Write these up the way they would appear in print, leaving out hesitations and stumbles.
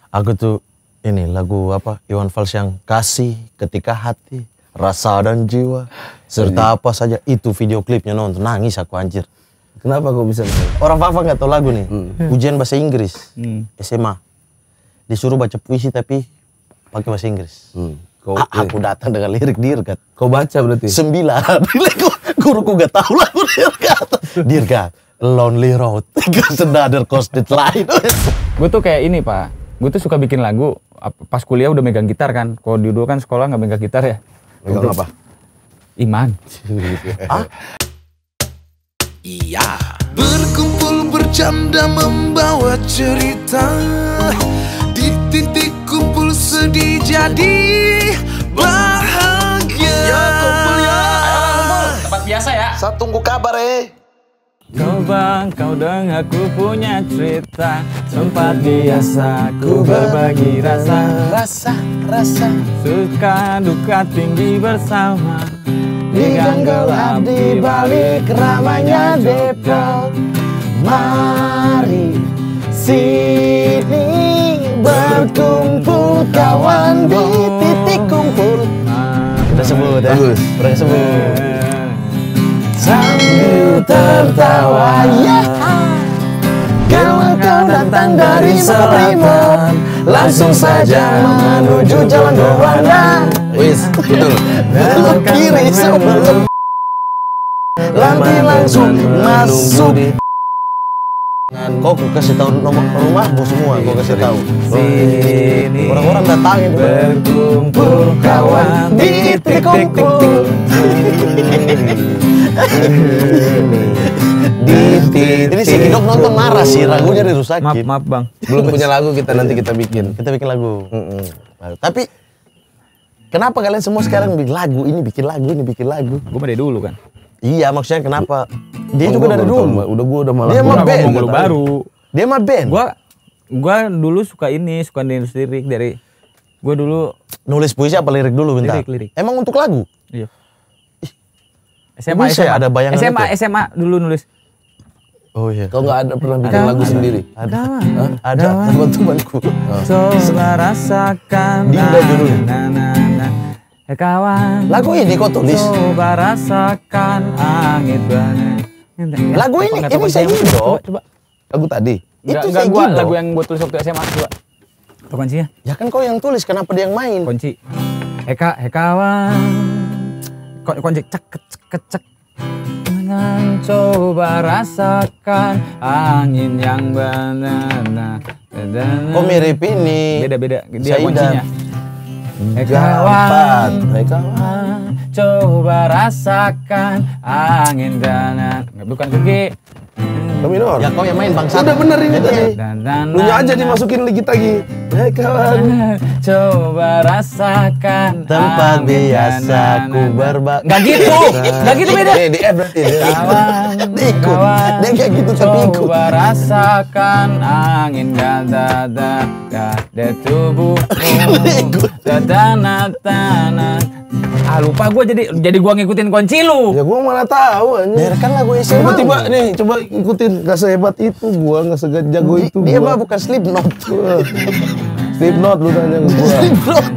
Aku tuh ini lagu apa Iwan Fals yang Kasih Ketika Hati, Rasa dan Jiwa, serta apa saja itu video klipnya nonton nangis aku anjir. Kenapa kau bisa nangis? Orang Fafa nggak tahu lagu nih. Ujian bahasa Inggris SMA. Disuruh baca puisi tapi pakai bahasa Inggris. Aku datang dengan lirik Dirgat. Kau baca berarti? 9. Guruku gak tahu lagu Dirgat. Dirgat, Lonely Road, Another Coast Line. Gue tuh kayak ini Pak, gue tuh suka bikin lagu pas kuliah udah megang gitar kan. Kalau dulu kan sekolah nggak megang gitar ya. Megang apa? Iman. Iya. Berkumpul bercanda membawa cerita, di titik kumpul sedih jadi bahagia. Ya kumpul ya. Tempat biasa ya. Saya tunggu kabar Kau bang, kau dengar aku punya cerita. Tempat biasa ku berbagi rasa. Rasa Suka duka tinggi bersama. Di gang gelap di balik ramainya depo. Mari sini berkumpul kawan di titik kumpul. Udah sebut ya? Bagus. Udah sebut. Sambil tertawa ya. Kalau kau datang dari selatan, langsung saja menuju jalan Juanda. Wis, betul. Belok kiri sebelum nanti langsung masuk. Kau kasih tahu nomor rumahmu semua, kau kasih tahu. Sini Orang-orang datangin berkumpul kawan di titik kumpul. Ini si Kidok nonton marah sih, lagunya dirusakin. Maaf bang. Belum punya lagu kita nanti kita bikin. Kita bikin lagu. Tapi kenapa kalian semua sekarang bikin lagu? Ini bikin lagu, ini bikin lagu. Gue dari dulu kan. Iya, maksudnya kenapa? Dia juga dari dulu. Gua udah malah. Dia mah band. Baru. Dia mah band. Gua dulu suka nulis lirik dari gua dulu Nulis puisi apa lirik dulu bentar? Lirik. Emang untuk lagu? iya. Bisa ya ada bayangan SMA dulu nulis. Oh iya. Kau nggak ada pernah bikin lagu sendiri? Ada. Ada teman-temanku. Coba rasakan. Dinda judulnya. Kawan. Lagu ini kau tulis? Coba rasakan angin banget. Lagu ini saya Gindo. Coba. Lagu tadi? Itu Enggak saya gua Gindo. lagu yang gua tulis waktu SMA coba. Apa kuncinya? Ya kan kau yang tulis, kenapa dia yang main? Kunci. Kawan. Kunci cek. Jangan coba rasakan angin yang benar. Kok mirip ini? Beda. Dia Saidan. kuncinya. Kawan, coba rasakan angin dan bukan ke G. Ke minor. Ya kau yang main bangsa. Udah bener ini tadi. Lu aja dimasukin lagi lagi. Hei kawan. Coba rasakan Tempat angin biasa ku berbagi. Gak gitu beda. Di F berarti. Kawan, Dia kayak gitu tapi ikut. coba rasakan angin dada de tubuhmu tanah. Lupa gue jadi gue ngikutin kunci lu. Ya gua mana tahu anjing. Dia kan lagu SMA. Tiba-tiba nih coba ikutin, gak sehebat itu gua, gak sejago itu Dia gua. mah bukan Slipknot. Slipknot lu tanya ke gua. Slipknot.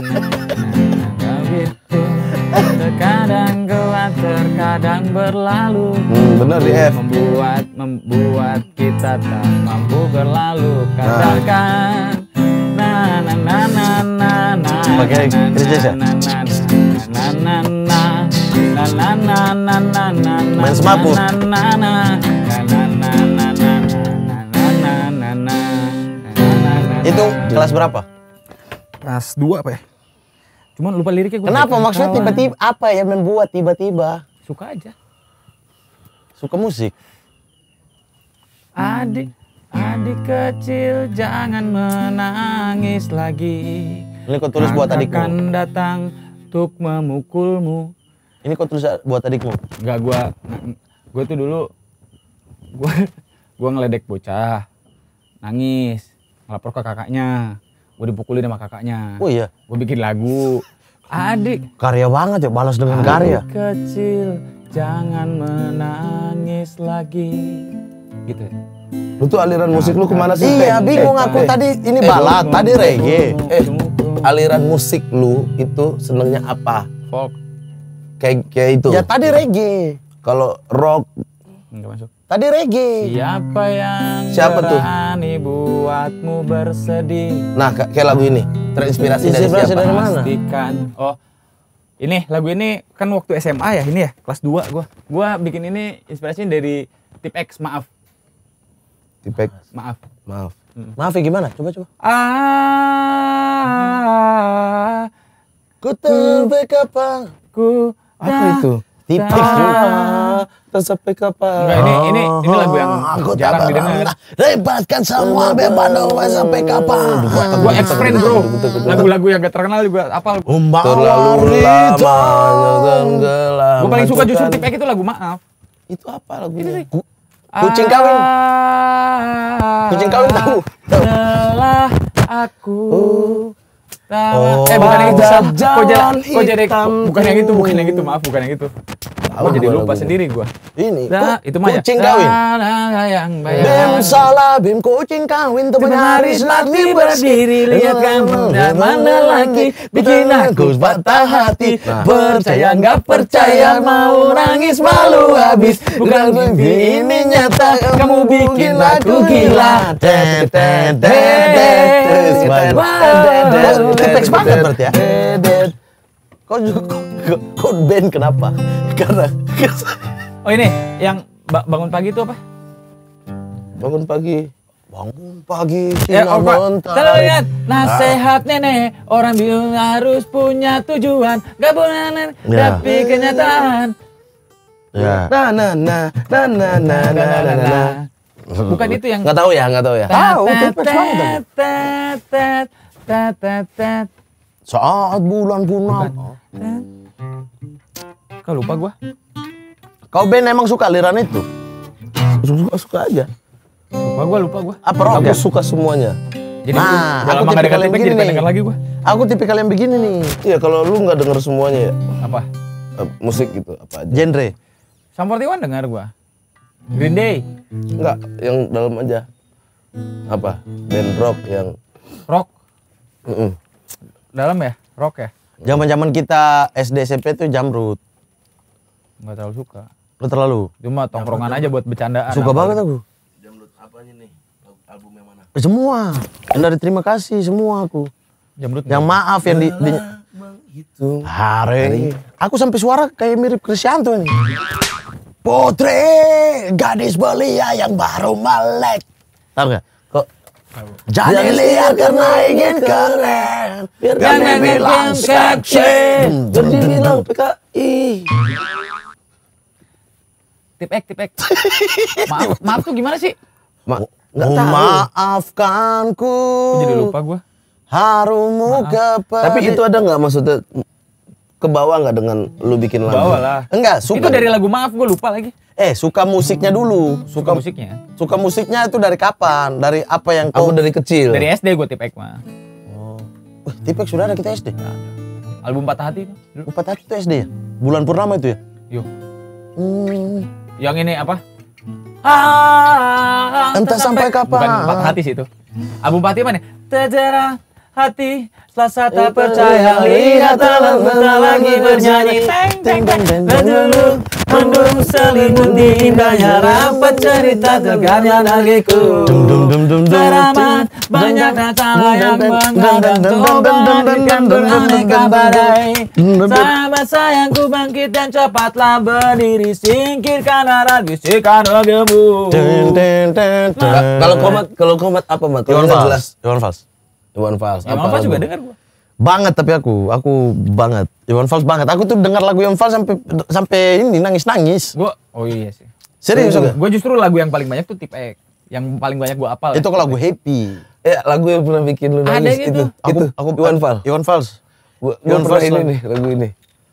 Terkadang kuat, terkadang berlalu. Bener di F. Membuat kita tak mampu berlalu. Katakan Pakai Chris ya? Main semaput. Itu kelas berapa? Kelas 2 apa ya? Cuman lupa liriknya gue. Kenapa maksudnya tiba-tiba apa ya membuat tiba-tiba? Suka aja. Suka musik. Adik kecil jangan menangis lagi. Ini kau tulis buat adikmu. Akan datang untuk memukulmu. Ini kau tulis buat adikmu. Enggak, gua tuh dulu gua ngeledek bocah. Nangis, ngelapor ke kakaknya. Gua dipukulin sama kakaknya. Oh iya. Gua bikin lagu. Adik Karya banget ya, balas dengan karya. kecil jangan menangis lagi. Gitu ya. Lu tuh aliran musik lu kemana sih? Iya, bingung aku tadi ini balad, tadi reggae. Aliran musik lu itu senengnya apa? Folk. Kayak itu. Ya tadi reggae. Kalau rock Enggak masuk. Tadi reggae. Siapa tuh? berani buatmu bersedih? Nah, kayak lagu ini terinspirasi dari Inspirasi siapa? dari mana? Pastikan. Oh, ini lagu ini kan waktu SMA ya, ini ya kelas 2 gua. Gua bikin ini inspirasinya dari Tip X, maaf. Tipek. Maaf. Maaf ya gimana? Coba. Ku sampai kapan? Apa itu? Tipek juga. Tak sampai kapan? Enggak, ini lagu yang jarang didengar. Lepaskan semua beban sampai kapan? Gua ex-friend, bro. Lagu-lagu yang gak terkenal juga apal. Terlalu lama dan gelap. Gua paling suka justru Tip X itu lagu Maaf. Itu apa lagunya? Kucing kawin. Kucing kawin tahu. Telah aku Oh, bukan yang itu. jalan Kok jadi hitam. bukan yang itu, maaf, bukan yang itu. Aku jadi lupa sendiri gua. Ini Itu mah ya. kucing kawin. Yang Bim salah bim kucing kawin teman nyaris lagi berdiri lihat kamu dan mana lagi bikin aku patah hati. Percaya nggak percaya mau nangis malu habis. Bukan mimpi ini nyata, kamu bikin aku gila. Tipek banget berarti ya. Kok band kenapa? Karena Oh ini yang bangun pagi itu apa? Bangun pagi. Ya, sinar mentari. Kalau lihat nasihat nenek, orang bilang harus punya tujuan, gak boleh tapi kenyataan. ya. Bukan itu yang Nggak tahu ya. Tahu, Tipek banget. Saat bulan punah. Kau lupa gua. Kau band emang suka aliran itu? Suka aja. Lupa gua. Apa rock Aku ya? suka semuanya. Jadi Nah, udah aku lama gak tipikal denger yang Tipek, jadi begini pengen denger nih. lagi gua. Aku tipikal yang begini nih. Iya, kalau lu nggak denger semuanya ya, Apa? musik gitu apa aja. Genre. Sum 41 dengar gua. Green Day, Enggak, yang dalam aja. Apa? Band rock yang rock. Mm-mm. Dalam ya? Rock ya? Zaman-zaman kita SD SMP tuh Jamrut. Enggak terlalu suka. Lu terlalu Cuma tongkrongan aja buat bercandaan. suka apa. banget aku. Jamrut apanya nih? Album yang mana? Semua. Yang dari terima kasih semua aku. Jamrut. Yang maaf yang di Gitu. hari. Aku sampai suara kayak mirip Krisyanto ini. Putri, gadis belia yang baru melek. Tahu nggak? Kok jadi liar karena ingin keren. Biar kami bilang seksi. Jadi bilang PKI. Tipek. Maaf tuh gimana sih? Nggak tahu. Maafkanku. Kok jadi lupa gua. Harumu kepada. Tapi itu ada nggak maksudnya ke bawah nggak dengan lu bikin lagu? Bawa lah. Enggak, Itu suka. dari lagu Maaf, gua lupa lagi. Suka musiknya dulu. Suka musiknya. Suka musiknya itu dari kapan? Dari apa yang Aku dari kecil. Dari SD gua Tipek mah. Wih, Tipek sudah ada kita SD. Album Patah Hati itu. dulu. Lupa tadi itu SD ya? Bulan purnama itu ya? Yo. Hmm. Yang ini apa? Entah sampai kapan. Bukan Patah Hati sih itu. Album Patah Hati mana? Terjerah hati selasa tak percaya lihat alam tak lagi bernyanyi teng dulu mendung selimuti indahnya rapat cerita tegarnya dariku teramat banyak data yang menghadang coba berikan beraneka badai sahabat sayangku bangkit dan cepatlah berdiri singkirkan arah bisikan gemu. Kalau komat apa mat? Iwan Kalau nggak Fals. jelas. Iwan Fals. Iwan Fals. Yang apa juga dengar gua. Banget tapi aku banget. Iwan Fals banget. Aku tuh dengar lagu Iwan Fals sampai ini nangis. Gua oh iya sih. Serius juga. Gua justru lagu yang paling banyak tuh Tipek. Yang paling banyak gua apal. Itu kalau lagu happy. Lagu yang pernah bikin lu Ada nangis gitu. itu. Aku Iwan Fals. Iwan Fals. Gua Iwan pernah Fals ini lagu. nih lagu ini.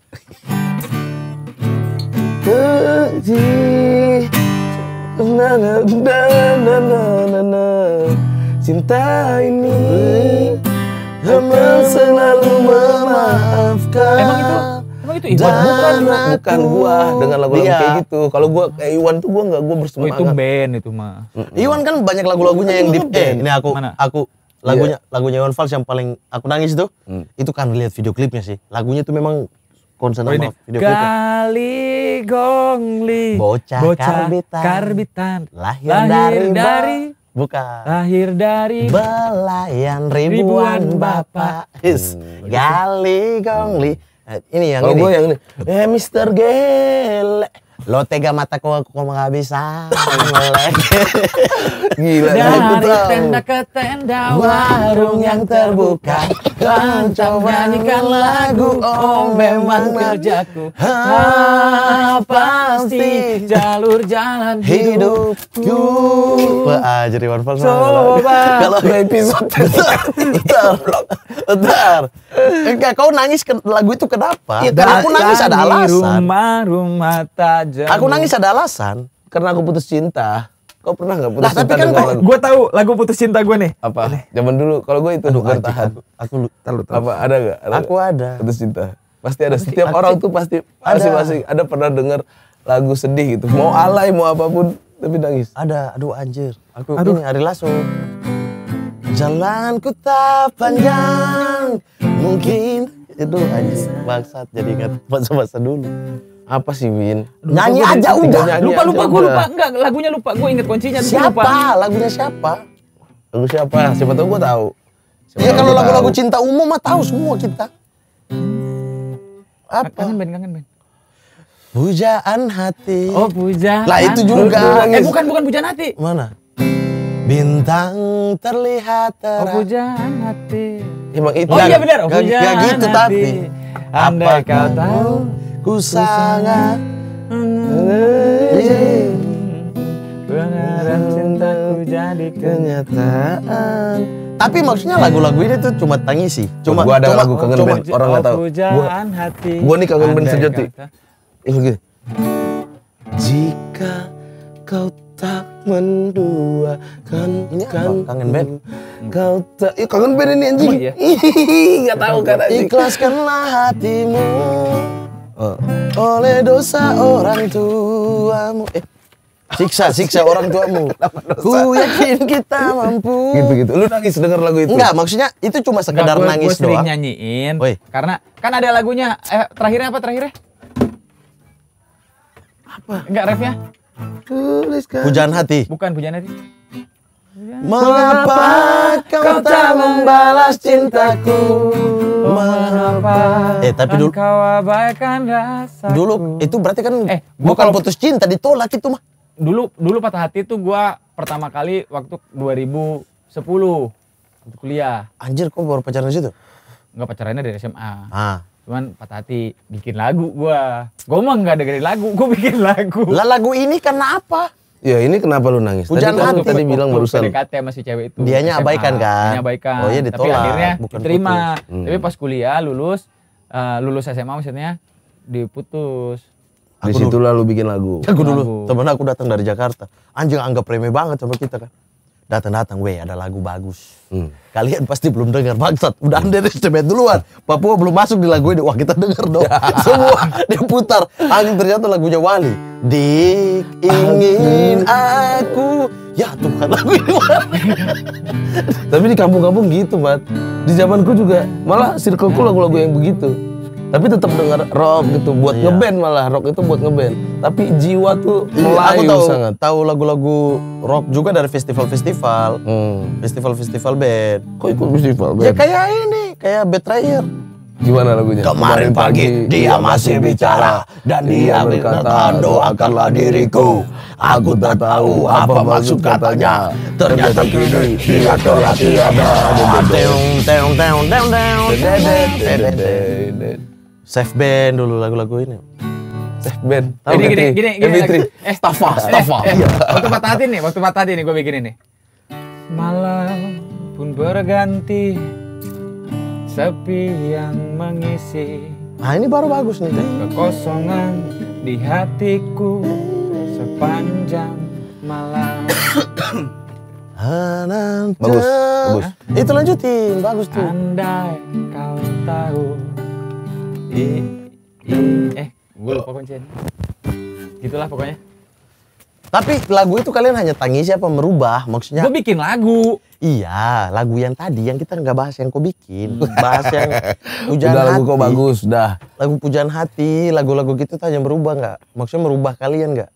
Cinta ini hamba selalu memaafkan. Emang itu Iwan bukan gua dengan lagu-lagu Dia. kayak gitu. Kalau gua kayak Iwan tuh gua enggak, gua Oh, bersemangat. itu band itu mah. Iwan kan banyak lagu-lagunya yang deep. Ini Mana? aku lagunya Iwan Fals yang paling aku nangis tuh. Itu kan lihat video klipnya sih. Lagunya tuh memang konsen Oh, ini. sama video klipnya. Kali gongli Bocah karbitan. lahir Lahir dari bukan. lahir dari Belayan Ribuan ribuan bapak. Gali gongli. Nah, ini yang Kalau ini. gua yang ini. Mister Gele. Lo tega mataku aku nggak bisa melek. Gila. dari aku tahu. tenda ke tenda Warung yang terbuka, Lancang nyanyikan lagu, oh memang kerjaku. Pasti jalur jalan Hidupku. Wah, jadi Iwan Fals. Coba. Kalau episode bentar. Enggak, kau nangis ke lagu itu kenapa? Iya, Dan aku nangis ada Datang di alasan. rumah tajam. Aku nangis ada alasan. Karena aku putus cinta. Kau pernah nggak putus Lah, cinta tapi kan dengan kau- lagu? Gue tahu lagu putus cinta gue nih. Apa? Zaman dulu kalau gue itu bertahan. Aku Apa ada nggak? Aku ada. Putus cinta. Pasti ada. Setiap orang tuh pasti masing-masing ada pernah dengar lagu sedih gitu. Mau alay mau apapun tapi nangis. ada. Aduh anjir. Ini Ari Lasso. Jalanku tak panjang, mungkin itu anjir bangsat jadi ingat masa-masa dulu. Apa sih Win? Nyanyi Lupa aja gua, udah. nyanyi Lupa aja gue udah. lupa. Enggak, lagunya lupa. Gue inget kuncinya. tapi Siapa? lupa. Lagunya siapa? Lagu siapa? Siapa tahu gue tahu. Siapa Ya tahu kalau gua lagu-lagu tahu. cinta umum mah tahu semua kita. Apa? Kangen band. Pujaan hati. Oh, pujaan. Lah, itu juga. Bukan pujaan hati. Mana? Bintang terlihat Oh, terang. pujaan hati. Emang itu. Oh iya benar, Gak pujaan gitu hati. tapi. Andai kau tahu ku sangat beneran cintaku jadi kenyataan. Tapi maksudnya lagu-lagu ini tuh cuma tangisi. Cuma Gua ada lagu kangen band, orang nggak tahu. Pujaan hati. Gua nih kangen band Andai sejati. kau tahu. Ini gini. Jika kau tak menduakan Ini apa? Kangen band? Kau tak kangen band ini anjing. Emang iya? Enggak tahu kan anjing. Ikhlaskanlah hatimu Oh. oleh dosa orang tuamu. Siksa orang tuamu. Ku yakin kita mampu. Gitu. Lu nangis denger lagu itu? Enggak, maksudnya itu cuma sekedar Gue nangis sering doang. nyanyiin. Woi. Karena kan ada lagunya. Terakhirnya apa terakhirnya? Apa? Enggak refnya? Tuliskan. Pujaan hati. Bukan pujaan hati. Mengapa kau tak membalas cintaku? Mengapa? Tapi dulu kau abaikan rasa. dulu itu berarti kan gua bukan kalau- putus cinta, ditolak itu mah. Dulu patah hati tuh gua pertama kali waktu 2010 untuk kuliah. Anjir, kok baru pacaran di situ? Enggak, pacarannya dari SMA. Ah. Cuman patah hati bikin lagu gua. Gua mah enggak dengerin lagu, gua bikin lagu. Lah lagu ini karena apa? Ya ini kenapa lu nangis? Pujaan Tadi hati. tadi bilang barusan. PDKT sama si cewek itu. Dianya SMA. abaikan kan? Dianya abaikan. Oh iya, Tapi ditolak, akhirnya bukan diterima. putus. Tapi pas kuliah lulus SMA maksudnya diputus. Di situ lalu bikin lagu. Aku dulu, Lagu. temen aku datang dari Jakarta. Anjing anggap remeh banget sama kita kan. Datang, weh ada lagu bagus. Kalian pasti belum dengar bangsat. Udah underestimate duluan. Papua belum masuk di lagu ini. Wah kita denger dong. Semua diputar. Anjing ternyata lagunya Wali. Dik ingin aku. Ya Tuhan lagu ini. Tapi di kampung-kampung gitu, Mat. Di zamanku juga malah circleku lagu-lagu yang begitu. Tapi tetap dengar rock gitu, buat Iya. ngeband malah rock itu buat ngeband. Tapi jiwa tuh Aku Melayu tahu sangat. tahu lagu-lagu rock juga dari festival-festival. Festival-festival band. Kok ikut festival? Ya band? kayak ini, kayak Betrayer. Gimana lagunya? Kemarin pagi dia masih bicara dan dia berkata doakanlah diriku. Aku tak tahu apa maksud katanya. Ternyata kini dia telah tiada. Teong teong teong teong teong. Safe band dulu lagu-lagu ini. Safe band. Tahu Gini, nggak, gini, Tri? gini. MP3. Stafa. Waktu patah hati nih gue bikin ini. Malam pun berganti, sepi yang mengisi Nah ini baru bagus nih. kekosongan di hatiku sepanjang malam. Bagus, bagus. Itu lanjutin, bagus tuh. Andai kau tahu Gue lupa kuncinya. Gitulah pokoknya. Tapi lagu itu kalian hanya tangisi apa merubah? Maksudnya? Gue bikin lagu. Iya, lagu yang tadi yang kita nggak bahas yang kau bikin, bahas yang pujaan Udah hati. lagu kau bagus, dah. Lagu pujaan hati, lagu-lagu gitu tuh hanya merubah nggak? Maksudnya merubah kalian nggak?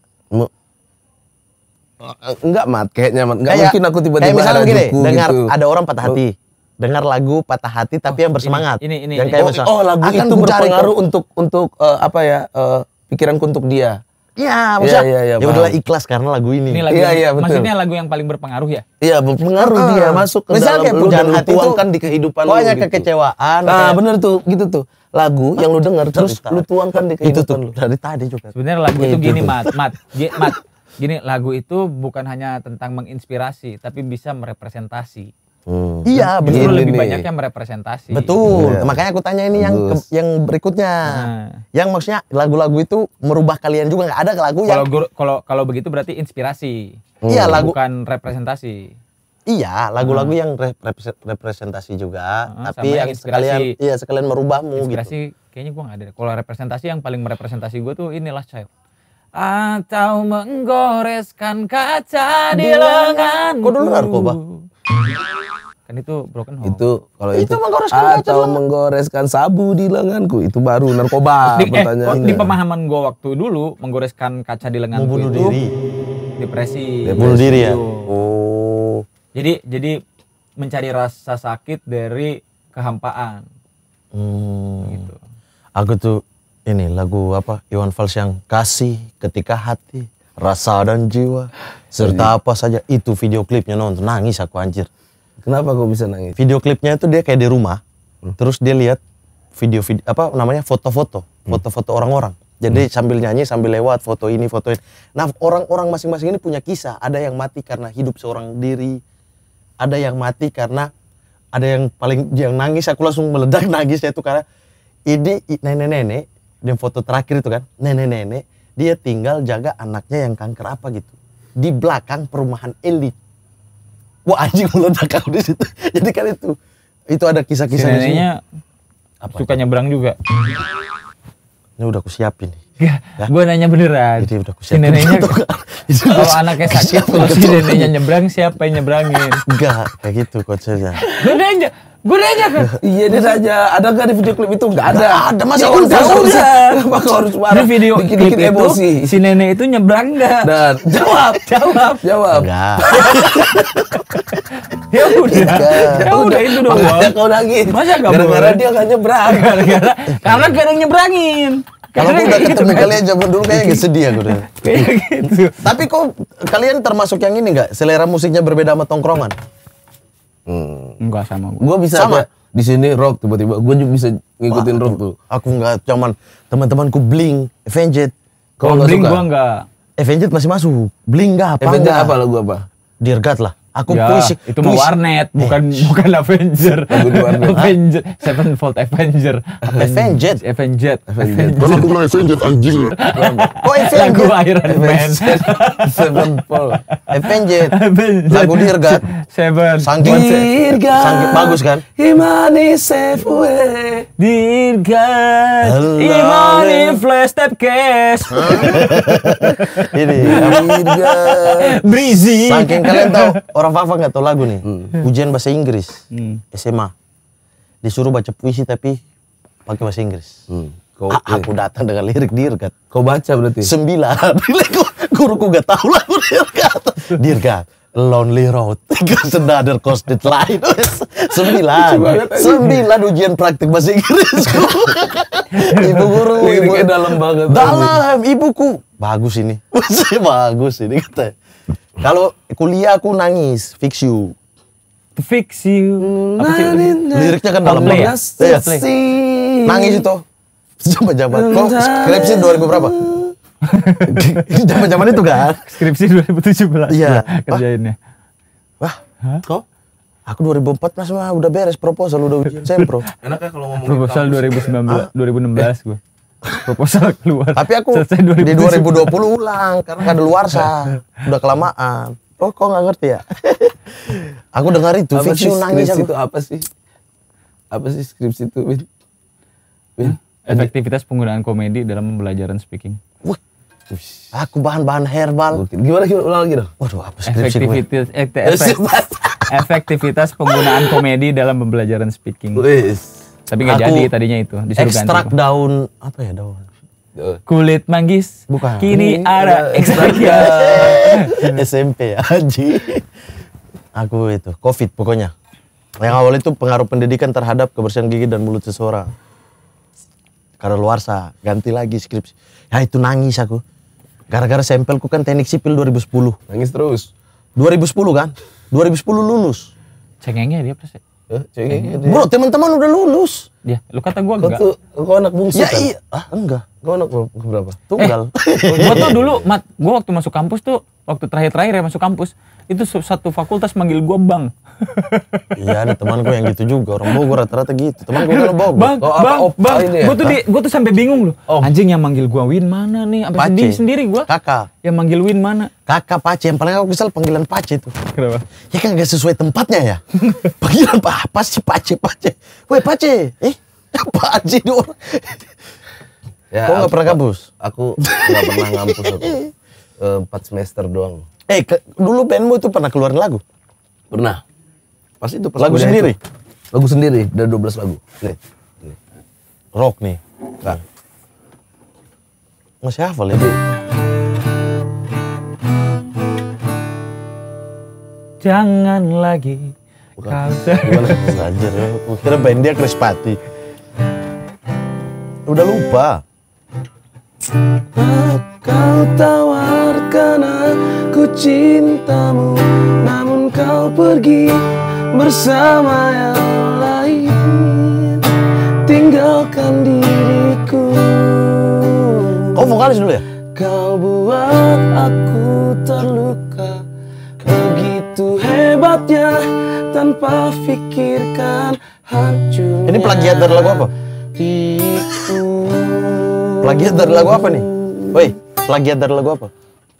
Enggak Mat, kayaknya Mat. Enggak Kayak- mungkin aku kayak tiba-tiba misalnya begini, laguku dengar gitu. ada orang patah hati, dengar lagu patah hati tapi yang bersemangat. ini. Yang kayak misalnya, lagu akan itu ku cari berpengaruh untuk apa ya? Pikiranku untuk dia. Iya, maksudnya Iya, ya paham. udahlah ikhlas karena lagu ini. Ini lagu Iya, yang- iya, betul. maksudnya lagu yang paling berpengaruh ya? Iya, berpengaruh dia masuk ke Misalnya dalam kayak lu pujaan dan lu hati itu tuangkan di kehidupan kok lu hanya gitu. kekecewaan. Nah, kayak- bener tuh, gitu tuh. Lagu yang lu denger terus lu tuangkan di itu kehidupan tuh lu. dari tadi juga. Sebenarnya lagu itu Itu gini, tuh. Mat. Gini, lagu itu bukan hanya tentang menginspirasi, tapi bisa merepresentasi. Iya, Justru betul. lebih Ini. banyak yang merepresentasi. Betul. Iya. Makanya aku tanya ini yang Bagus. yang berikutnya. Nah. Yang maksudnya lagu-lagu itu merubah kalian juga nggak ada lagu yang Kalau begitu berarti inspirasi. Iya, lagu Bukan representasi. iya, lagu-lagu yang representasi juga, tapi sama yang yang inspirasi. sekalian merubahmu Inspirasi gitu. kayaknya gua nggak ada. Kalau representasi yang paling merepresentasi gue tuh inilah Child. Atau menggoreskan kaca di lenganku. Kok dulu narkoba? Kan itu broken home. Itu kalau Itu itu menggoreskan kaca atau menggoreskan sabu di lenganku itu baru narkoba Di pertanyaannya. pemahaman gue waktu dulu menggoreskan kaca di lenganku Mau bunuh itu diri. depresi. Bunuh diri ya. Itu. Oh. Jadi mencari rasa sakit dari kehampaan gitu. Aku tuh ini lagu apa Iwan Fals yang kasih ketika hati, rasa dan jiwa serta apa saja itu video klipnya nonton nangis aku anjir. Kenapa kau bisa nangis? Video klipnya itu dia kayak di rumah, terus dia lihat video apa namanya foto-foto orang-orang. Jadi sambil nyanyi sambil lewat foto ini. Nah orang-orang masing-masing ini punya kisah. Ada yang mati karena hidup seorang diri, ada yang mati karena ada yang nangis. Aku langsung meledak nangisnya itu karena ini nenek-nenek di foto terakhir itu kan nenek-nenek dia tinggal jaga anaknya yang kanker apa gitu di belakang perumahan elit. Wah anjing meledak aku di situ. Jadi kan itu ada Si kisah-kisah di sini. neneknya suka nyebrang juga. Ini udah aku siapin nih. Gue nanya beneran. Jadi udah aku Si siapin. neneknya Itu kalau anaknya sakit siapa terus si ketua? neneknya nyebrang, siapa yang nyebrangin? Enggak kayak gitu konsepnya. Gue nanya kan. Iya dia saja. Ada nggak di video klip itu? Nggak ada. Nggak ada, masa Ya Iwan udah, Fals udah. udah. Kenapa kau harus Di marah? video klip Dikit-dikit itu emosi. si nenek itu nyebrang nggak? Dan jawab. Jawab. Enggak. Ya udah. Ya udah itu doang. Makanya kau nangis. Masa nggak Gara-gara boleh? dia nggak nyebrang. Karena gak ada yang nyebrangin. Kalau aku udah ketemu kalian zaman dulu kayaknya gak sedih aku deh. Kayak gitu. Tapi kok kalian termasuk yang ini enggak? Selera musiknya berbeda sama tongkrongan? Enggak sama gue. Gue bisa Sama. kayak di sini rock tiba-tiba. Gue juga bisa ngikutin rock tuh. Aku enggak, cuman teman-temanku Blink, Avenged. Kau Kalau nggak Blink suka? gue enggak. Avenged masih masuk. Blink enggak apa Avenged enggak? apa lagu apa? Dear God lah. Aku Ya, puisi. itu mah warnet, bukan Avenger. Lagu di warnet. Avenger, Sevenfold Avenger. Avenged. Avenger. Karena aku bilang Avenged anjing. Kok Lagu Avenged? Iron Man. Sevenfold. Avenged. Avenger. Lagu Dear God. Seven. Saking saking bagus kan? Imani safe way. Dear God, Hello. Imani flash tap cash. Ini. Breezy. Saking kalian tahu orang Fafa nggak tahu lagu nih. Ujian bahasa Inggris SMA. Disuruh baca puisi tapi pakai bahasa Inggris. Aku datang dengan lirik Dear God. Kau baca berarti? 9. Guruku gak tahu lagu Dear God. Dear God, Lonely Road. There's another cost line. 9 ujian praktik bahasa Inggris. Ibu guru, Liriknya dalam banget. dalam ibuku. Bagus ini. Bagus ini kata. Kalau kuliah aku nangis, Fix You. To fix you. Apa sih? Liriknya kan dalam Play banget. ya? Iya. Play. Nangis itu. Zaman-zaman. Kok skripsi 2000 berapa? Zaman-zaman itu kan? Skripsi 2017. Iya. Kerjainnya. Wah, kok? Aku 2014 mah udah beres proposal, udah ujian sempro. Enaknya kalau ngomongin Proposal 2019, 2016 gue. Proposal keluar. Tapi aku Selesai di 2020 ulang karena kadaluarsa. Udah kelamaan. Oh, kok nggak ngerti ya? Aku dengar itu apa sih fiction nangis skripsi aku. itu apa sih? Apa sih skripsi itu, Win? Win? Efektivitas penggunaan komedi dalam pembelajaran speaking. Wah, aku bahan-bahan herbal. Gimana ulang lagi dong? Waduh, apa skripsi gue? Efektivitas penggunaan komedi dalam pembelajaran speaking. Wis. Tapi nggak Aku jadi tadinya itu, disuruh Ekstrak ganti. daun, apa ya daun? Kulit manggis. Bukan. Kini ada ekstraknya. SMP Haji. Aku itu COVID pokoknya. Yang awal itu pengaruh pendidikan terhadap kebersihan gigi dan mulut seseorang. Kadaluarsa, ganti lagi skripsi. Ya itu nangis aku. Gara-gara sampelku kan teknik sipil 2010. Nangis terus. 2010 kan? 2010 lulus. Cengengnya dia pasti. Bro, teman-teman udah lulus. Dia, lu kata gua Kau enggak. tuh, kau anak bungsu Ya kan? iya, enggak. Kau anak berapa? Tunggal. Gua tuh dulu, gua waktu masuk kampus tuh, waktu terakhir ya masuk kampus, itu satu fakultas manggil gua Bang. Iya ada temanku yang gitu juga. Orang Bogor rata-rata gitu. Temanku kalau Bogor. Bang, Oh, apa, bang, opa bang. ini ya? Gua tuh sampai bingung loh. Om. Anjing yang manggil gua Win mana nih? Sampai Pace. sedih sendiri gua. Kakak. Yang manggil Win mana? Kakak Pace. Yang paling aku kesel panggilan Pace itu. Kenapa? Ya kan gak sesuai tempatnya ya. Panggilan apa sih Pace. Weh Pace. Pace itu orang. Ya, Kau gak pernah kampus? Aku gak pernah ngampus aku. 4 semester doang. Dulu bandmu itu pernah keluarin lagu? Pernah. Pasti itu pas Lagu kuliah sendiri? itu. Lagu sendiri, ada 12 lagu. Nih. Rock nih. Kan. Masih hafal ya? Jangan lagi kau Gimana? Saja ya. Kira band dia Krispati. Udah lupa. Kau tawarkan aku cintamu, namun kau pergi bersama yang lain, tinggalkan diriku. Kau vokalis dulu ya? Kau buat aku terluka, begitu hebatnya tanpa pikirkan hancurnya. Ini plagiat dari lagu apa? Diriku. Plagiat dari lagu apa nih? Woi, plagiat dari lagu apa?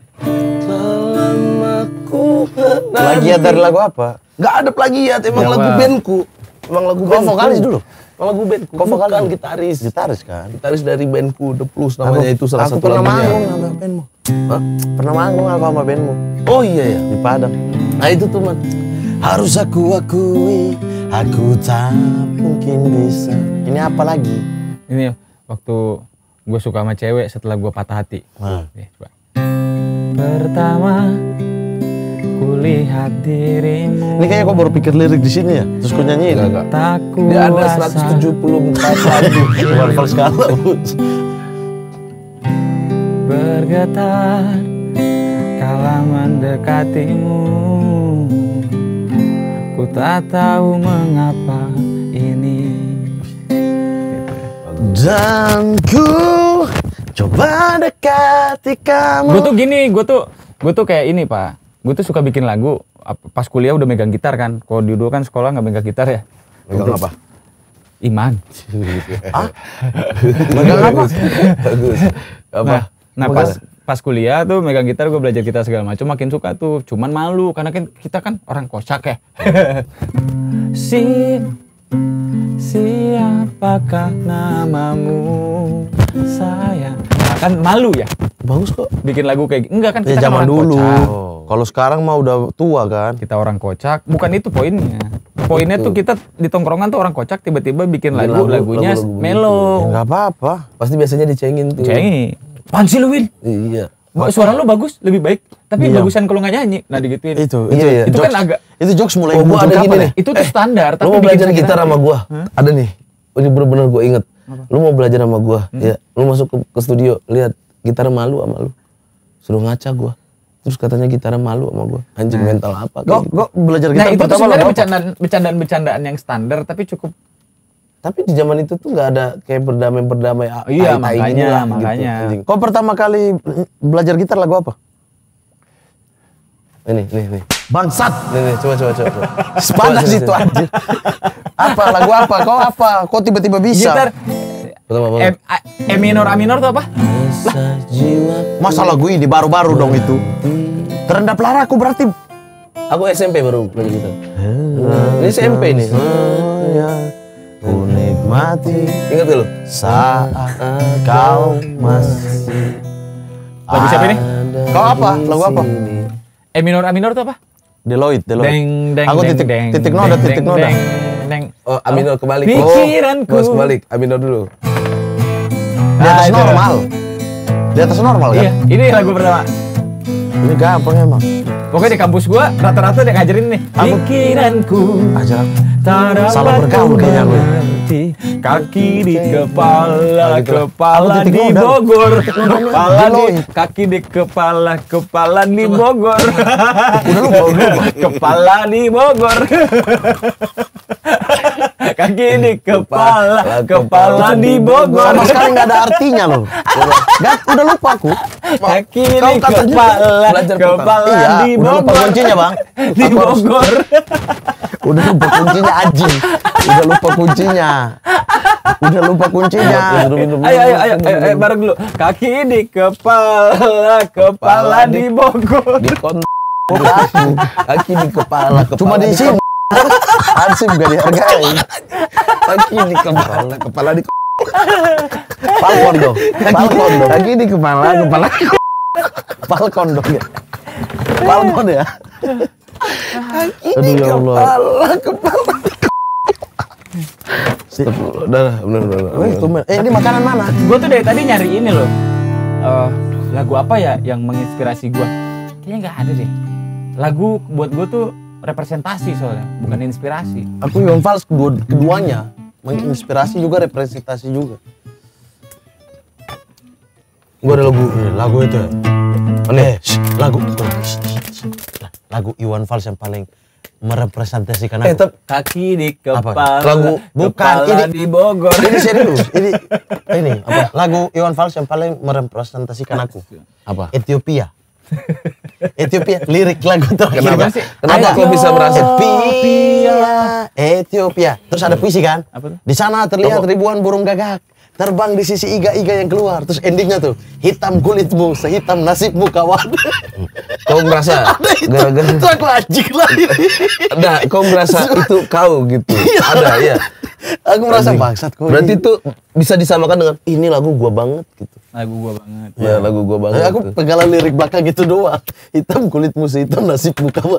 Plagiat dari lagu apa? Gak ada plagiat, emang Jawa. lagu bandku. Emang lagu Kau bandku. vokalis dulu? Emang lagu bandku. Kau vokalis? Bukan gitaris. Gitaris kan? Gitaris dari bandku The Plus namanya, itu salah aku satu pernah lagunya. manggung sama bandmu. Hah? Pernah manggung aku sama bandmu Oh iya ya. di Padang. Nah itu tuh man. Harus aku akui, aku tak mungkin bisa. Ini apa lagi? Ini waktu gue suka sama cewek setelah gue patah hati. Nah. Nih, coba. Pertama kulihat dirimu. Ini kayaknya kau baru pikir lirik di sini ya? Terus kau nyanyiin? Enggak. Tak Dia ada kuasa 174 lagu. Hafal skala, Bos. bergetar kala mendekatimu. Ku tak tahu mengapa ini. Dan ku coba dekati kamu. Gue tuh kayak ini Pak. Gue tuh suka bikin lagu. Pas kuliah udah megang gitar kan. Kalau dulu kan sekolah nggak megang gitar ya. Megang apa? Iman. Megang apa? Bagus. Apa? Nah pas kuliah tuh megang gitar, gue belajar gitar segala macam, makin suka tuh. Cuman malu karena kan kita kan orang kocak ya. Siapakah namamu sayang? Nah, kan malu ya. Bagus kok. Bikin lagu kayak enggak kan Ya kita kan zaman orang dulu. kocak. Kalau sekarang mah udah tua kan. Kita orang kocak, bukan itu poinnya. Poinnya tuh kita di tongkrongan tuh orang kocak tiba-tiba bikin lagunya lagu-lagu melo. Enggak apa-apa. Pasti biasanya dicengin tuh. Cengi. Apaan sih lu Win? Iya. Suara lu bagus, lebih baik. Tapi Diam. bagusan kalau nggak nyanyi. Nah digituin. Itu Itu kan jokes- agak. Itu jokes mulai Oh, gua muncul ada kapan gini ya? nih. Itu tuh standar. Lu mau bikin belajar sakit gitar hati. sama gua? Ada nih. Oh, ini bener-bener gue inget. Lu mau belajar sama gua? Ya. Lu masuk ke studio, lihat gitar malu sama lu. Suruh ngaca gua. Terus katanya gitar malu sama gua. Anjing mental apa? Gue belajar Nah gitar itu tuh pertama sebenarnya lagu apa? bercandaan-bercandaan yang standar tapi cukup. Tapi di zaman itu tuh nggak ada kayak berdamai-berdamai. Iya, tai-tai makanya, inilah, makanya. Gitu, anjing. Kau pertama kali belajar gitar lagu apa? Nih. Bangsat. Nih, coba. Sepanas Coba, itu sini. anjir. Apa lagu apa? Kau apa? Kau tiba-tiba bisa? Gitar Pertama. E minor A minor tuh apa? Masa lagu ini baru-baru dong itu? Terendah pelaraku berarti. Aku SMP baru belajar gitar. Ini SMP nih. Ku nikmat hati. Ingat gak lu? Saat kau masih. Lagu siapa ini? Kau apa? Lagu apa? A minor tuh apa? Deloitte. Deng deng Aku deng, titik deng, noda, deng, titik deng, noda. deng, deng. Oh, A minor kebalik. Pikiranku. Oh, kebalik. A minor dulu. Di atas itu. normal. Di atas normal kan? Iya, ini lagu pertama. Ini gampang emang. Pokoknya di kampus gua rata-rata dia ngajarin nih. Pikiranku Ajar. tak Salah dapat bergaul kayaknya gue. mengerti. Kaki di kepala, gitu lah. kepala Aku titik di noda. Bogor, kepala di Deloitte. kaki di kepala, kepala di Bogor. Udah lupa. Kepala di Bogor. Kaki di kepala, kepala di Bogor. Sama sekali nggak ada artinya loh. Udah lupa aku. Kaki Kau di katanya kepala, belajar kepala Iya, di udah lupa Bogor. kuncinya bang. Di Bogor. Udah lupa kuncinya anjing. Udah lupa kuncinya. Udah lupa kuncinya. Ayo, bareng dulu. Kaki di kepala, kepala di Bogor. Di kaki di kepala, Cuma di sini. Ansip gak dihargai. kaki di kepala, kepala di Falcon dong. kaki di kepala, kepala. Falcon dong ya. Falcon ya. Aduh ya Allah. Kepala. Udah, benar. Ini makanan mana? Gue tuh dari tadi nyari ini loh. Lagu apa ya yang menginspirasi gue? Kayaknya nggak ada deh. Lagu buat gue tuh representasi soalnya, bukan inspirasi. Aku Iwan Fals keduanya menginspirasi juga, representasi juga. Gua ada lagu itu ya. Lagu Iwan Fals yang paling merepresentasikan aku. Kaki di kepala, Lagu bukan kepala ini di Bogor. Ini serius. Ini apa? Lagu Iwan Fals yang paling merepresentasikan aku. Apa? Ethiopia. Lirik lagu terakhir. Kenapa kan? sih? Kenapa Ada. kau bisa merasa? Ethiopia. Terus ada puisi kan? Apa tuh? Di sana terlihat ribuan burung gagak terbang di sisi iga-iga yang keluar. Terus endingnya tuh, hitam kulitmu, sehitam nasibmu kawan. Kau merasa Ada itu. gara-gara Itu aku anjing lah ini. ada, kau merasa itu kau gitu. Ada ya. Aku merasa bangsat kok. Berarti itu bisa disamakan dengan ini lagu gua banget gitu. Lagu gue banget. Ya, lagu gua banget. Aku tuh. pegalan lirik belakang gitu doang. Hitam kulitmu, sehitam nasibmu kawan.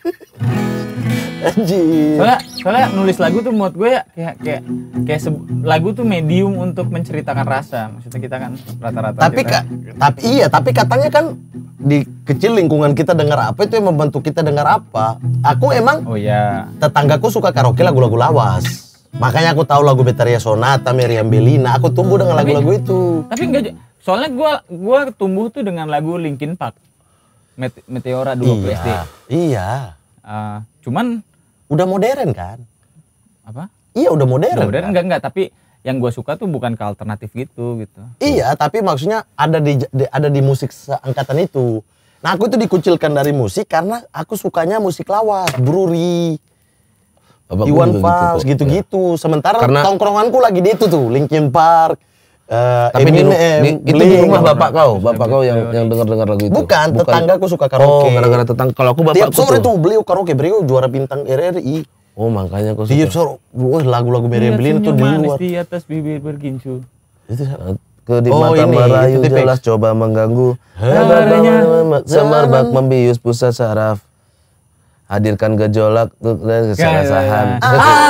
Anjir. Soalnya nulis lagu tuh menurut gue ya kayak lagu tuh medium untuk menceritakan rasa. Maksudnya kita kan rata-rata. Tapi katanya kan di kecil lingkungan kita dengar apa itu yang membantu kita dengar apa. Aku emang Oh iya. tetanggaku suka karaoke lagu-lagu lawas. Makanya aku tahu lagu Betharia Sonata, Meriam Bellina. Aku tumbuh dengan lagu-lagu itu. Tapi enggak, soalnya gua tumbuh tuh dengan lagu Linkin Park, Meteora dulu waktu SD. Iya. Cuman Udah modern kan? apa? Iya udah modern. Modern kan? enggak, tapi yang gua suka tuh bukan ke alternatif gitu. Iya, tapi maksudnya ada di musik seangkatan itu. Nah, aku itu dikucilkan dari musik karena aku sukanya musik lawas, Bruri, Bapakku Iwan juga Fals, kok. gitu-gitu. Sementara Karena- tongkronganku lagi di itu tuh, Linkin Park. Tapi itu di Blink. rumah bapak kau yang dengar lagu itu. Bukan, tetanggaku suka karaoke. Oh, gara-gara tetangga. Kalau aku Tiap bapakku sore tuh beliau karaoke, beliau juara bintang RRI. Oh, makanya kau Tiap suka. sore, lagu-lagu Meriam Bellina tuh di luar. di atas bibir bergincu. Itu Ke di Oh, mata ini, merayu itu tipik. jelas coba mengganggu. Hadirnya Semerbak membius pusat saraf. Hadirkan gejolak dan kesalahan.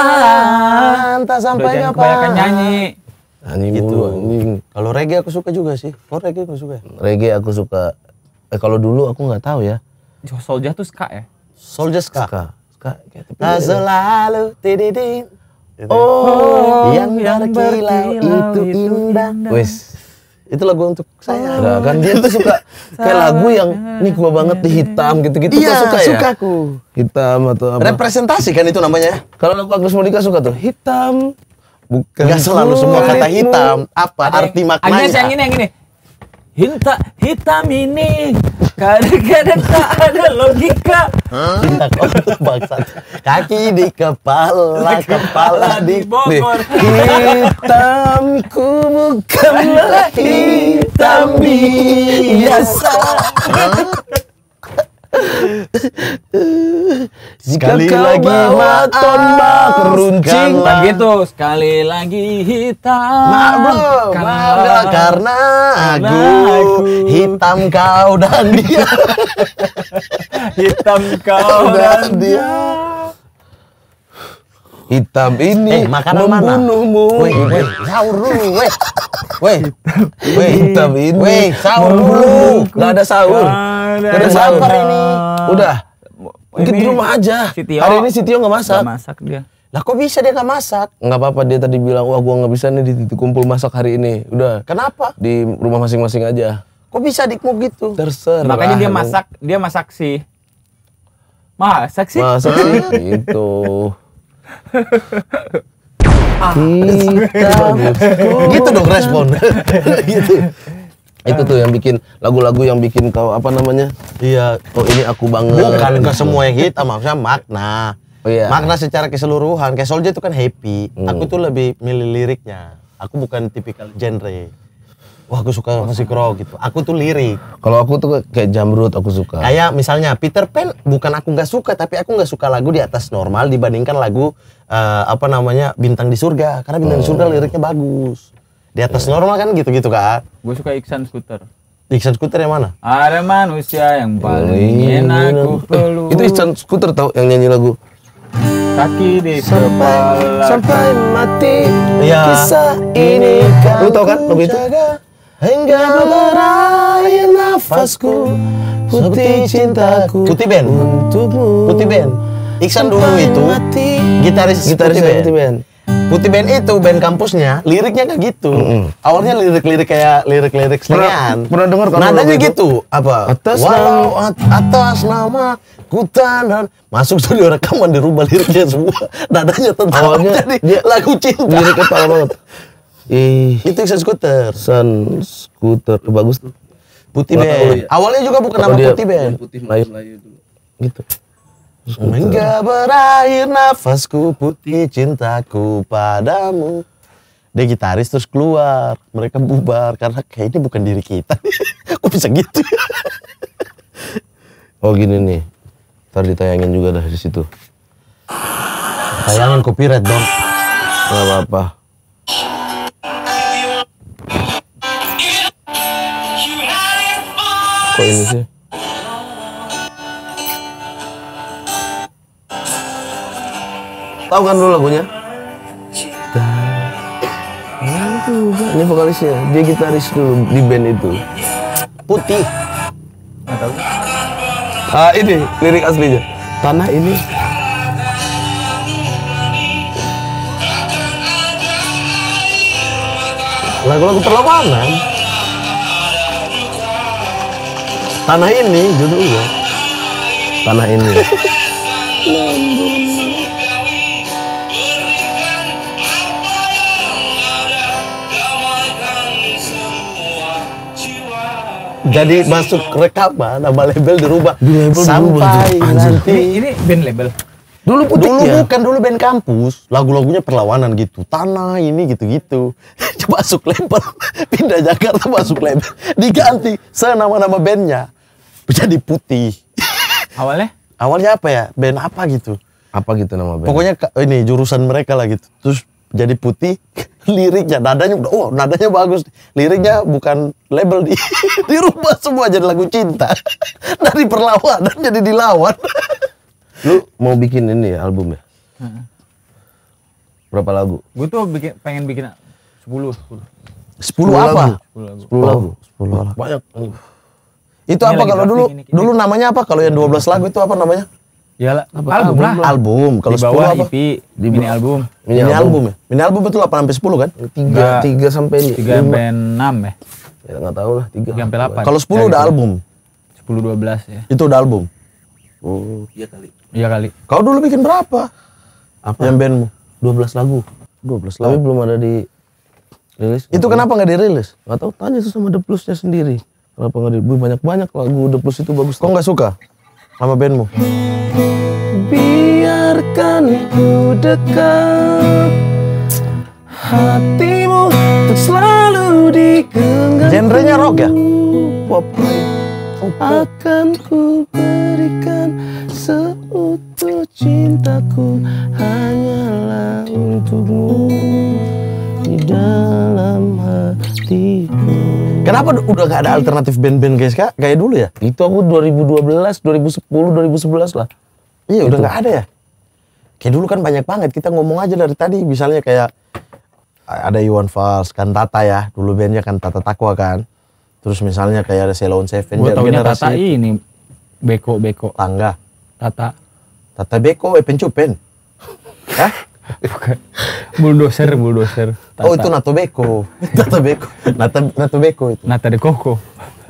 entah sampai Udah jangan kapan. kebanyakan nyanyi. Anjing Gitu. mulu anjing. Kalau reggae aku suka juga sih. Kau reggae aku suka. Reggae aku suka. Kalau dulu aku nggak tahu ya. Soulja tuh ska ya? Soldier Ska. Ska. Kayak Tak selalu tididin. Oh, yang berkilau itu indah. Wes. Itu lagu untuk saya. Nah, kan dia tuh suka kayak lagu yang nih gua banget di hitam gitu-gitu. Iya, Kau suka ya? suka aku. Hitam atau apa? Representasi kan itu namanya. Kalau lagu Agus Monica suka tuh hitam. Bukan. Enggak selalu semua kata kulitmu. hitam. Apa arti maknanya? yang ini. Hitam ini kadang-kadang tak ada logika. Cinta kau tuh bangsat. Kaki di kepala, kepala di Bogor. Hitamku bukanlah hitam biasa. Sekali lagi bawa tombak runcing. Bukan gitu, sekali lagi hitam. Maaf bro, karena aku hitam kau dan dia. Hitam kau dan dia. Hitam ini makanan mana? membunuhmu. Weh, sahur dulu, weh. Hitam ini. Weh, sahur dulu. Gak ada sahur. Gak ada sahur ini. Udah. Mungkin di rumah aja. Si Tio. Hari ini si Tio nggak masak. Gak masak dia. Lah kok bisa dia gak masak? Nggak apa-apa, dia tadi bilang, wah gua nggak bisa nih di titik kumpul masak hari ini. Udah. Kenapa? Di rumah masing-masing aja. Kok bisa dikmu gitu? Terserah. Makanya dia masak sih. Masak sih. Masak sih. Gitu. Gitu dong respon. Gitu. Itu tuh yang bikin lagu-lagu yang bikin kau apa namanya? Iya. Oh ini aku banget. Bukan ke semua yang kita, maksudnya makna. Oh, iya. Makna secara keseluruhan. Kayak Soldier itu kan happy. Aku tuh lebih milih liriknya. Aku bukan tipikal genre. Wah aku suka musik rock gitu. Aku tuh lirik. Kalau aku tuh kayak Jamrud aku suka. Kayak misalnya Peter Pan, bukan aku nggak suka, tapi aku nggak suka lagu di atas normal dibandingkan lagu apa namanya Bintang di Surga. Karena Bintang di Surga liriknya bagus. Di atas normal kan gitu-gitu kan. Gue suka Iksan Scooter. Iksan Scooter yang mana? Ada manusia yang paling ingin aku peluk. Itu Iksan Scooter tau yang nyanyi lagu. Kaki di kepala. Sampai mati Iya. kisah ini. Lu tau kan lagu itu? Hingga berakhir nafasku, putih cintaku. Putih Band. Untukmu. Putih Band. Iksan dulu itu gitaris Putih Band. Putih Band itu band kampusnya, liriknya kayak gitu. Awalnya lirik-lirik kayak lirik-lirik selingan. Pernah dengar kan Nadanya lagu itu? gitu. Apa? Atas nama ku tanah. Masuk studio rekaman dirubah liriknya semua. Nadanya tetap Awalnya jadi dia- lagu cinta. Liriknya parah banget. Itu Iksan Scooter. Sun Scooter bagus tuh. Putih Nggak tahu Band. lu ya? Awalnya juga bukan Kalau nama dia Putih Band. Putih Melayu dulu. Gitu. Hingga berakhir nafasku, putih cintaku padamu. Dia gitaris terus keluar, mereka bubar karena kayak ini bukan diri kita. Kok bisa gitu? Oh gini nih. Ntar ditayangin juga dah di situ. Tayangin copyright dong. Nggak apa-apa. Kok ini sih? Tahu kan dulu lagunya? Ini vokalisnya, dia gitaris dulu di band itu. Putih. Ah ini lirik aslinya. Tanah ini. Lagu-lagu perlawanan. Tanah ini judulnya. Tanah ini. Jadi masuk rekaman, nama label dirubah. label Sampai dirubah, nanti. Ini band label. Dulu putih Dulu ya? bukan, dulu band kampus, lagu-lagunya perlawanan gitu. Tanah ini gitu-gitu. Masuk label, pindah Jakarta masuk label. Diganti senama-nama bandnya. Jadi Putih. Awalnya? Awalnya apa ya? Band apa gitu. Apa gitu nama band? Pokoknya ini jurusan mereka lah gitu. Terus jadi Putih, liriknya, nadanya udah, oh nadanya bagus. Liriknya bukan label dirubah semua jadi lagu cinta. Dari perlawanan jadi dilawan. Lu mau bikin ini ya album ya? Berapa lagu? Gue tuh pengen bikin 10. 10 apa? 10 lagu. 10 lagu. Banyak. Itu Ini apa lagi kalau drafting ini. dulu namanya apa? Kalau yang 12 lagu itu apa namanya? Ya lah, album lah. Album. Kalau Di 10 bawah apa? EP, mini album. Mini album ya? Mini album itu 8 sampai 10 kan? Enggak. 3 sampai 3 sampai 6 ya. Ya enggak tahu lah 3. 3 sampai 8. Kalau 10 udah album. 10 12 ya. Itu udah album. Oh, iya kali. Iya kali. Kau dulu bikin berapa? Apa? Yang bandmu? 12 lagu. 12 Tapi lagu. belum ada di rilis. Itu kenapa nggak dirilis? Enggak tahu, tanya itu sama The Plusnya sendiri. Kenapa enggak di banyak-banyak lagu The Plus itu bagus. Kau nggak suka sama bandmu? Biarkan ku dekat, hatimu untuk selalu digenggam. Genrenya rock ya? Pop. akan ku berikan seutuh cintaku hanyalah untukmu di dalam hatiku. Kenapa udah gak ada alternatif band-band guys kak? Kayak dulu ya? Itu aku 2012, 2010, 2011 lah. Iya udah Itu. gak ada ya? Kayak dulu kan banyak banget, kita ngomong aja dari tadi. Misalnya kayak ada Iwan Fals, kan Tata ya. Dulu bandnya kan Tata Takwa kan. Terus misalnya kayak ada Ceylon Seven. Gue taunya Tata ini. Beko. Tangga. Tata. Tata Beko, pencupen. Hah? Bukan. Bulldozer. Tata. Oh itu Nato Beko. Tata Beko. Nato Beko itu. Nata de Coco.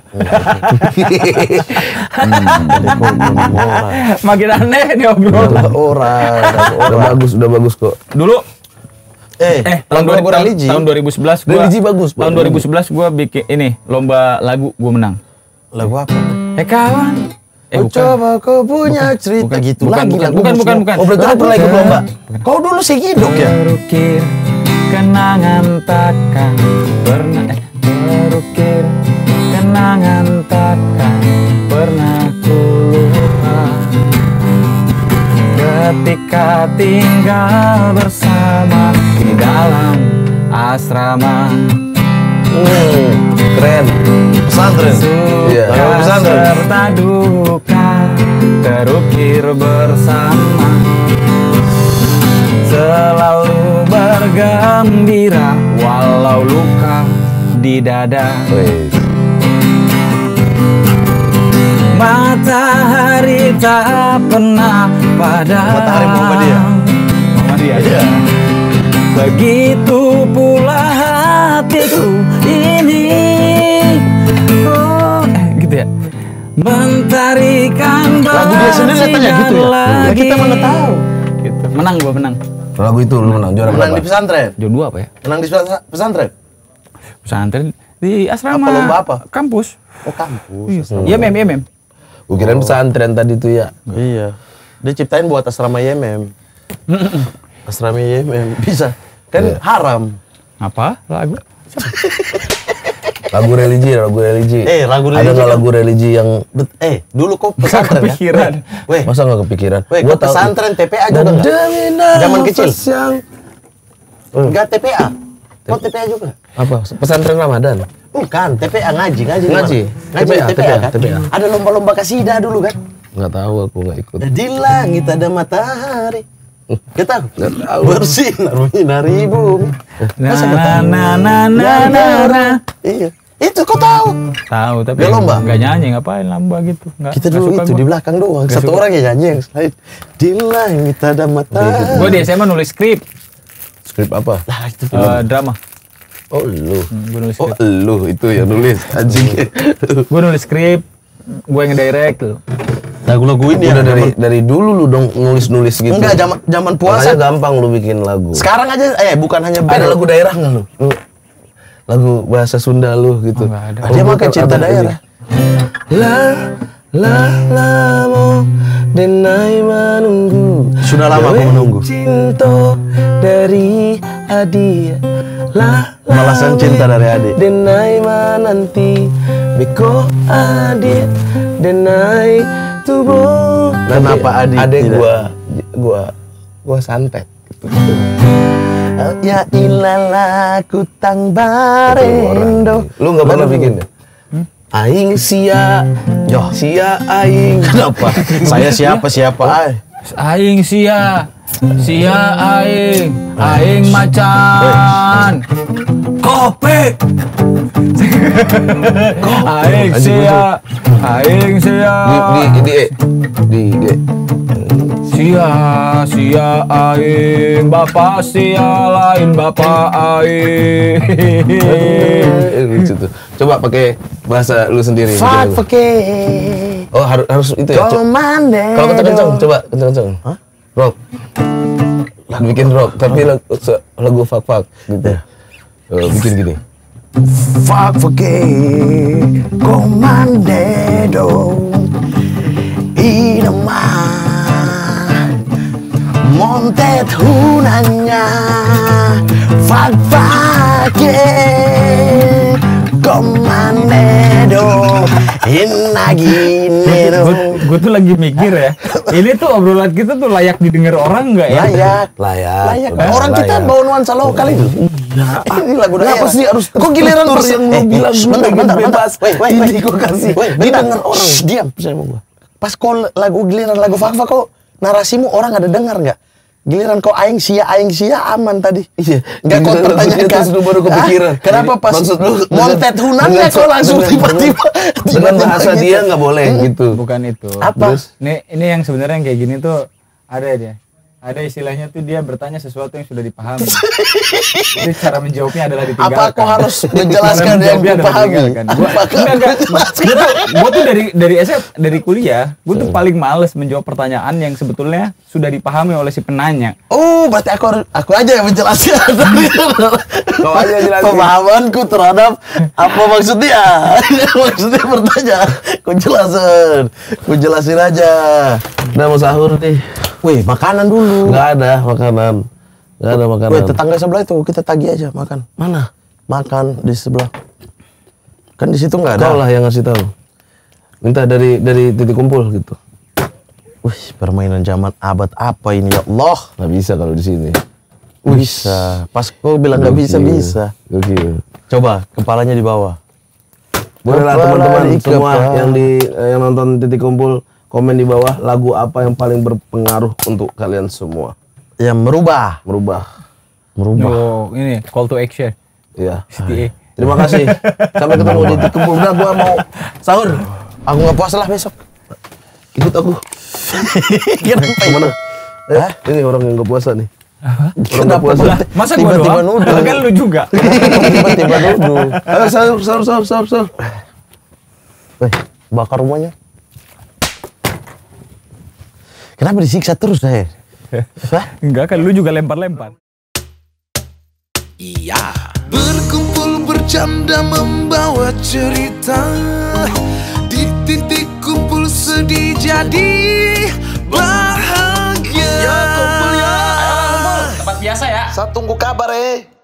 Makin aneh nih obrolan. Udah bagus kok. Dulu religi. tahun 2011 gua, Religi bagus. Tahun 2011 gua bikin ini lomba lagu, gua menang. Lagu apa? Kawan. Oh, coba kau punya cerita gitu lagi lagu. Bukan. Oh berarti lu pernah ikut lomba? Kau dulu segidok ya? Terukir kenangan takkan pernah terukir kenangan takkan pernah ku lupa ketika tinggal bersama di dalam asrama. Keren. Pesantren. Iya. Suka serta duka terukir bersama, selalu bergembira walau luka di dada. Matahari tak pernah padam. Matahari Muhammadiyah. Iya. Begitu pula hatiku ini. Oh, gitu ya. Mentarikan Lagu dia sendiri katanya gitu ya? Ya kita mana tahu. Gitu. Menang gua menang. Lagu itu lu menang juara Menang di berapa? pesantren. Juara 2 apa ya? Menang di pesantren. Pesantren di asrama. Apa, lomba apa? Kampus. Oh kampus. Iya, mem. Gua kirain pesantren tadi tuh ya. Iya. Dia ciptain buat asrama YMM. Asrama YMM bisa. Kan haram. Apa? Lagu? Lagu religi. Lagu religi. Ada nggak lagu religi yang dulu kok pesantren ya? Kepikiran. Weh, masa nggak kepikiran? kok pesantren TPA juga enggak? Zaman kecil. Enggak TPA. Kok TPA juga? Apa? Pesantren Ramadan? Bukan, TPA ngaji. Ngaji? TPA kan? TPA. Ada lomba-lomba kasidah dulu kan? Nggak tahu, aku nggak ikut. Di langit ada matahari. Gak tahu? Nggak tahu. Bersinar menyinari bumi. Masa nggak tahu? Na. Iya. Itu kok tahu? Tahu tapi Dia lomba? nggak nyanyi, ngapain lomba gitu? Kita dulu itu di belakang doang. Satu orang yang nyanyi yang selain. Di langit ada matahari. Gue di SMA nulis skrip, Skrip apa? Lah itu drama. Oh lu. Gue nulis Oh skrip. lu itu yang nulis anjing. Gue nulis skrip, gue yang direct tuh. lagu-lagu ini Udah ya. dari dulu lu dong nulis-nulis gitu. Enggak, zaman puasa. Makanya gampang lu bikin lagu. Sekarang aja bukan hanya band. Ada lagu daerah nggak lu? Lagu bahasa Sunda lu gitu. Nggak ada. Dia bukan, makan cinta abang daerah. Lamo denai menunggu. Sudah lama aku menunggu. Cinta dari adik. Balasan cinta dari adik. Denai menanti beko adik. Denai tubuh. Kenapa adik Adik tidak? gua santet. Ya ilalah kutang barendo. Lu nggak pernah bikin ya? Aing sia, aing. Kenapa? Saya siapa ay? Aing sia aing macan. Kopi. Aing sia. Sia aing, bapak sia lain bapak aing. Lucu tuh. Coba pakai bahasa lu sendiri. Fuck pakai. Oh harus itu ya. Komando. Kalau kenceng, coba kenceng. Hah? Rock. Bikin rock, tapi lagu fuck gitu. Bikin gini. Fuck pakai. Komando. Ineman. Montet hunanya. Fuck pakai. Komanedo Inaginero. Gue tuh lagi mikir ya, ini tuh obrolan kita tuh layak didengar orang nggak ya? Layak. Udah, Orang kita layak. bawa nuansa lokal itu. Ini lagu daerah. Kenapa sih harus kok giliran terus pas yang lu bilang bentar. bebas? Ini gua kasih. Didengar orang. Diam sama gua. Pas kau giliran lagu Fakfa kok narasimu orang ada dengar nggak? Giliran kau aing sia aman tadi. Iya. Nggak kau pertanyakan. Terus lu baru kepikiran. Kenapa pas Maksud lu montet hunannya kau langsung tiba-tiba dengan bahasa gitu. dia nggak boleh gitu. Bukan itu. Apa? Ini yang sebenarnya yang kayak gini tuh ada dia. Ada istilahnya tuh dia bertanya sesuatu yang sudah dipahami. Jadi cara menjawabnya adalah ditinggalkan. Apa kau harus menjelaskan yang dipahami? Gue tuh dari kuliah, gue tuh paling males menjawab pertanyaan yang sebetulnya sudah dipahami oleh si penanya. Oh, berarti aku aja yang menjelaskan. Kau aja jelasin. Pemahamanku terhadap apa maksudnya. Maksudnya pertanyaan. Kau jelasin aja. Udah mau sahur nih. Wih, makanan dulu. Nggak ada makanan. Wih, tetangga sebelah itu kita tagih aja makan. Mana? Makan di sebelah. Kan di situ nggak ada. Kau lah yang ngasih tahu. Minta dari titik kumpul gitu. Wih, permainan zaman abad apa ini ya Allah? Nggak bisa kalau di sini. Bisa. Pas kau bilang nggak bisa. Gokil. Coba kepalanya di bawah. Boleh lah Kepala teman-teman di semua kepala. yang nonton titik kumpul, komen di bawah lagu apa yang paling berpengaruh untuk kalian semua. Yang merubah. Oh, ini call to action. Iya. CTA. Terima kasih. Sampai ketemu di titik kumpul. Udah gua mau sahur. Aku nggak puasa lah besok. Ikut aku. Kenapa? Kemana? Ini orang yang nggak puasa nih. Orang nggak Kenapa? puasa. Masa gue Tiba-tiba doang? nuduh. Kan lu juga. Tiba-tiba nuduh. Ayo sahur. Weh, bakar rumahnya. Kenapa disiksa terus saya? Enggak kan, lu juga lempar-lempar. Berkumpul bercanda membawa cerita, di titik kumpul sedih jadi bahagia. Tempat biasa ya. Saya tunggu kabar